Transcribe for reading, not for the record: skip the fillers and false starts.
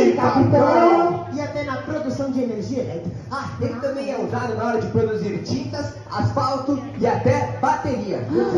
Sim, capitão! E até na produção de energia elétrica. Ah, ele também é usado na hora de produzir tintas, asfalto e até bateria.